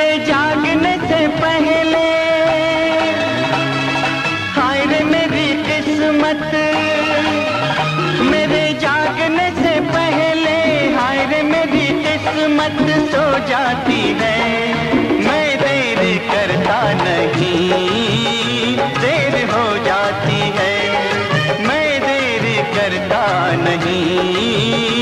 मेरे जागने से पहले, हाय रे मेरी किस्मत, मेरे जागने से पहले हाय रे मेरी किस्मत सो जाती है। मैं देर करता नहीं, देर हो जाती है, मैं देर करता नहीं।